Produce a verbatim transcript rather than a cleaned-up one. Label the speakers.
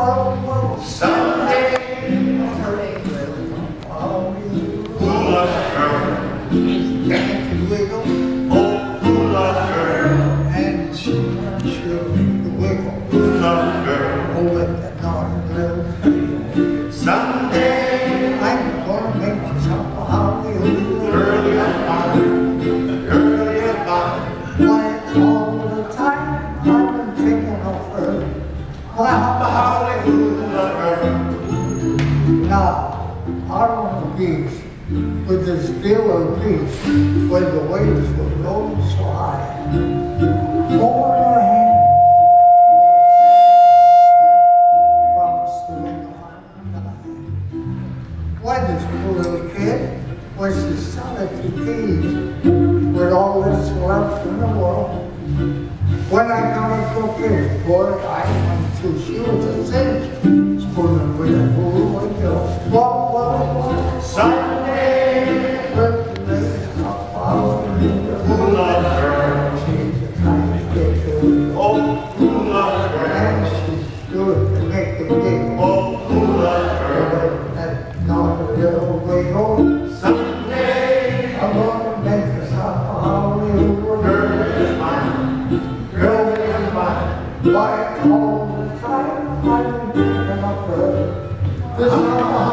Speaker 1: Someday, Hula Girl, oh Hula Girl,
Speaker 2: and she wants you to wiggle.
Speaker 1: Hula Girl,
Speaker 2: Oh, with that naughty little tail.
Speaker 1: someday,
Speaker 2: I'm gonna make myself a Hula
Speaker 1: girl you're mine, girl you're mine.
Speaker 2: Why, all the time I've been thinking of her. Well,
Speaker 1: I'm a Howley Hula Girl.
Speaker 2: now, out on the beach, with this dealer beach, where the waves were rolling so high. Over her hand, promised to make a hundred. Why, this poor little kid was the son of the thieves, with all this left in the world. When I come to a fish, boy, I went to she was a cinch, spooning with a Hula Girl. Whoa, whoa, whoa.
Speaker 1: Someday, Hula Girl, oh Hula Girl, oh Hula Girl. Someday, girl is mine, girl is mine.
Speaker 2: Why all the time I've been thinking of her. This